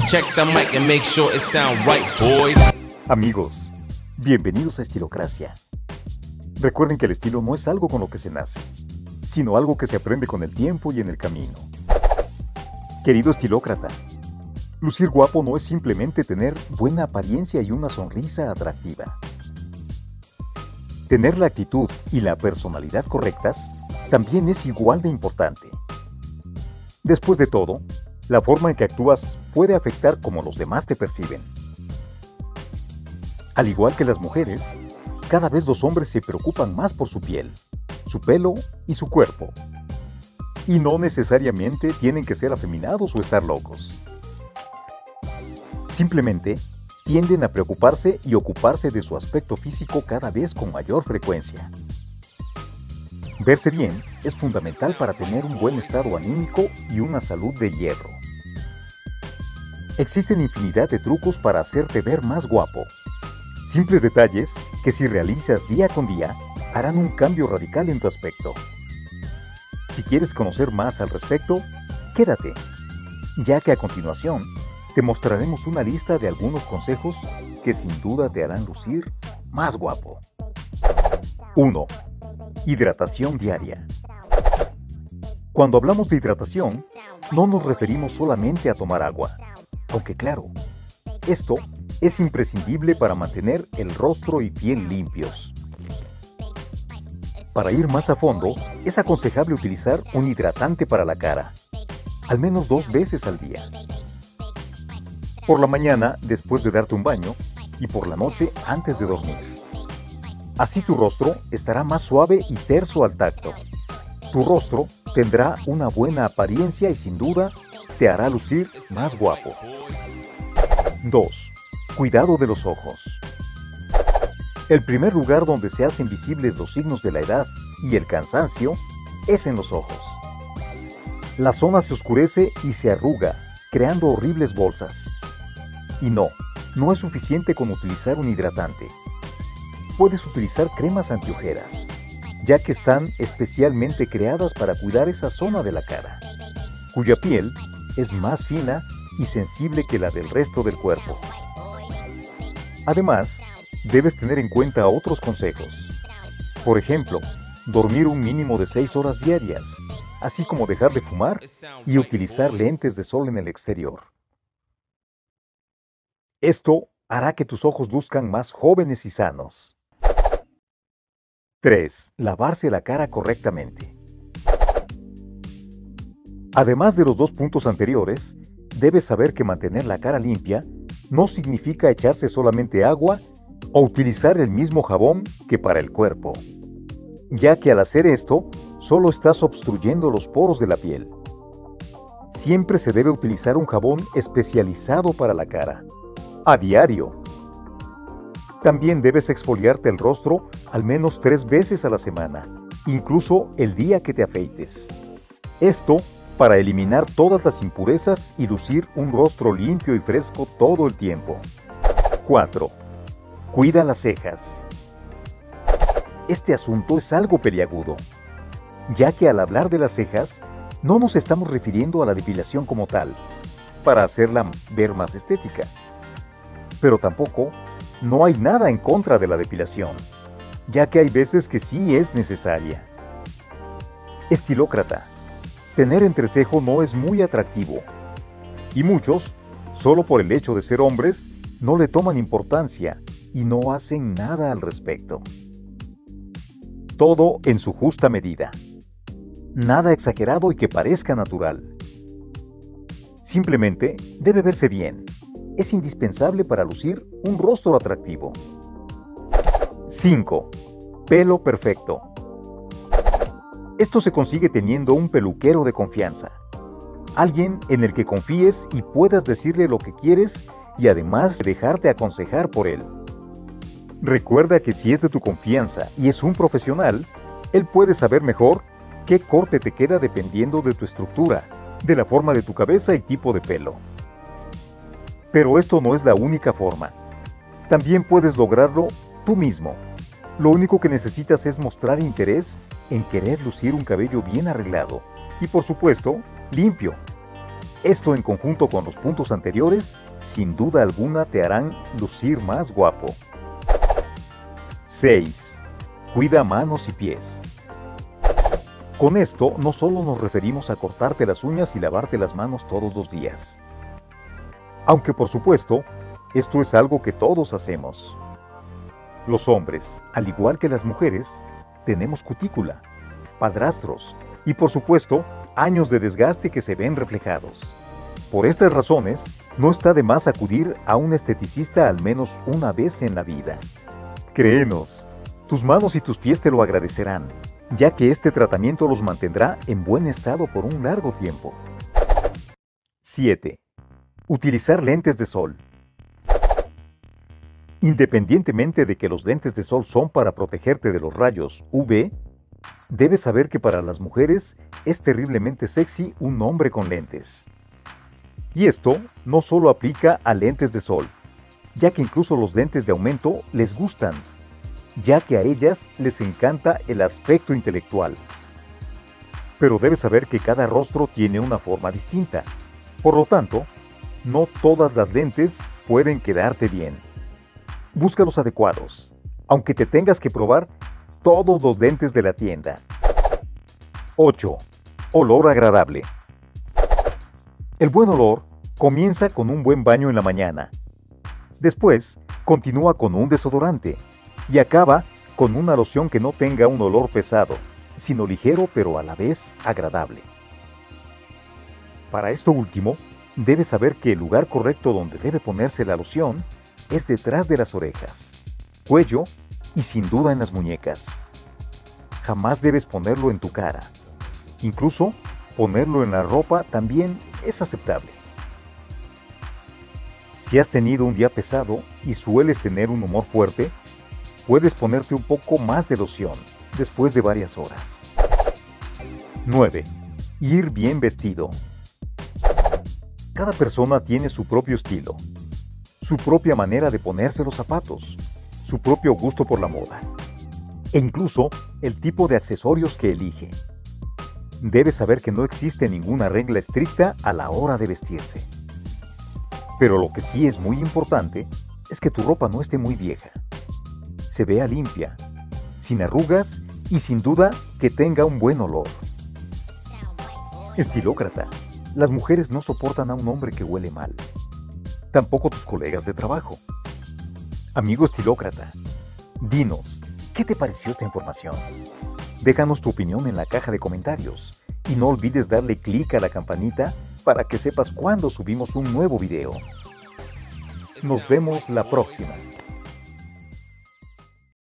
Check the mic and make sure it sound right, boys. Amigos, bienvenidos a Estilocracia. Recuerden que el estilo no es algo con lo que se nace, sino algo que se aprende con el tiempo y en el camino. Querido estilócrata, lucir guapo no es simplemente tener buena apariencia y una sonrisa atractiva. Tener la actitud y la personalidad correctas también es igual de importante. Después de todo, la forma en que actúas puede afectar cómo los demás te perciben. Al igual que las mujeres, cada vez los hombres se preocupan más por su piel, su pelo y su cuerpo. Y no necesariamente tienen que ser afeminados o estar locos. Simplemente tienden a preocuparse y ocuparse de su aspecto físico cada vez con mayor frecuencia. Verse bien es fundamental para tener un buen estado anímico y una salud de hierro. Existen infinidad de trucos para hacerte ver más guapo. Simples detalles que si realizas día con día harán un cambio radical en tu aspecto. Si quieres conocer más al respecto, quédate, ya que a continuación te mostraremos una lista de algunos consejos que sin duda te harán lucir más guapo. 1. Hidratación diaria. Cuando hablamos de hidratación, no nos referimos solamente a tomar agua, aunque claro, esto es imprescindible para mantener el rostro y piel limpios. Para ir más a fondo, es aconsejable utilizar un hidratante para la cara, al menos 2 veces al día. Por la mañana, después de darte un baño, y por la noche, antes de dormir. Así tu rostro estará más suave y terso al tacto. Tu rostro tendrá una buena apariencia y sin duda te hará lucir más guapo. 2. Cuidado de los ojos. El primer lugar donde se hacen visibles los signos de la edad y el cansancio es en los ojos. La zona se oscurece y se arruga, creando horribles bolsas. Y no es suficiente con utilizar un hidratante. Puedes utilizar cremas antiojeras, ya que están especialmente creadas para cuidar esa zona de la cara, cuya piel es más fina y sensible que la del resto del cuerpo. Además, debes tener en cuenta otros consejos. Por ejemplo, dormir un mínimo de 6 horas diarias, así como dejar de fumar y utilizar lentes de sol en el exterior. Esto hará que tus ojos luzcan más jóvenes y sanos. 3. Lavarse la cara correctamente. Además de los 2 puntos anteriores, debes saber que mantener la cara limpia no significa echarse solamente agua o utilizar el mismo jabón que para el cuerpo, ya que al hacer esto, solo estás obstruyendo los poros de la piel. Siempre se debe utilizar un jabón especializado para la cara, a diario. También debes exfoliarte el rostro al menos 3 veces a la semana, incluso el día que te afeites. Esto para eliminar todas las impurezas y lucir un rostro limpio y fresco todo el tiempo. 4. Cuida las cejas. Este asunto es algo peliagudo, ya que al hablar de las cejas, no nos estamos refiriendo a la depilación como tal, para hacerla ver más estética. Pero tampoco no hay nada en contra de la depilación, ya que hay veces que sí es necesaria. Estilócrata, tener entrecejo no es muy atractivo, y muchos, solo por el hecho de ser hombres, no le toman importancia y no hacen nada al respecto. Todo en su justa medida. Nada exagerado y que parezca natural. Simplemente debe verse bien. Es indispensable para lucir un rostro atractivo. 5. Pelo perfecto. Esto se consigue teniendo un peluquero de confianza. Alguien en el que confíes y puedas decirle lo que quieres y además dejarte aconsejar por él. Recuerda que si es de tu confianza y es un profesional, él puede saber mejor qué corte te queda dependiendo de tu estructura, de la forma de tu cabeza y tipo de pelo. Pero esto no es la única forma. También puedes lograrlo tú mismo. Lo único que necesitas es mostrar interés en querer lucir un cabello bien arreglado y, por supuesto, limpio. Esto en conjunto con los puntos anteriores, sin duda alguna te harán lucir más guapo. 6. Cuida manos y pies. Con esto no solo nos referimos a cortarte las uñas y lavarte las manos todos los días. Aunque por supuesto, esto es algo que todos hacemos. Los hombres, al igual que las mujeres, tenemos cutícula, padrastros y por supuesto, años de desgaste que se ven reflejados. Por estas razones, no está de más acudir a un esteticista al menos una vez en la vida. Créenos, tus manos y tus pies te lo agradecerán, ya que este tratamiento los mantendrá en buen estado por un largo tiempo. 7. Utilizar lentes de sol. Independientemente de que los lentes de sol son para protegerte de los rayos UV, debes saber que para las mujeres es terriblemente sexy un hombre con lentes. Y esto no solo aplica a lentes de sol, ya que incluso los lentes de aumento les gustan, ya que a ellas les encanta el aspecto intelectual. Pero debes saber que cada rostro tiene una forma distinta. Por lo tanto, no todas las lentes pueden quedarte bien. Busca los adecuados, aunque te tengas que probar todos los lentes de la tienda. 8. Olor agradable. El buen olor comienza con un buen baño en la mañana. Después, continúa con un desodorante y acaba con una loción que no tenga un olor pesado, sino ligero pero a la vez agradable. Para esto último, debes saber que el lugar correcto donde debe ponerse la loción es detrás de las orejas, cuello y sin duda en las muñecas. Jamás debes ponerlo en tu cara. Incluso, ponerlo en la ropa también es aceptable. Si has tenido un día pesado y sueles tener un humor fuerte, puedes ponerte un poco más de loción después de varias horas. 9. Ir bien vestido. Cada persona tiene su propio estilo, su propia manera de ponerse los zapatos, su propio gusto por la moda, e incluso el tipo de accesorios que elige. Debes saber que no existe ninguna regla estricta a la hora de vestirse. Pero lo que sí es muy importante es que tu ropa no esté muy vieja. Se vea limpia, sin arrugas y sin duda que tenga un buen olor. Estilócrata, las mujeres no soportan a un hombre que huele mal. Tampoco tus colegas de trabajo. Amigo estilócrata, dinos, ¿qué te pareció esta información? Déjanos tu opinión en la caja de comentarios y no olvides darle clic a la campanita para que sepas cuando subimos un nuevo video. Nos vemos la próxima.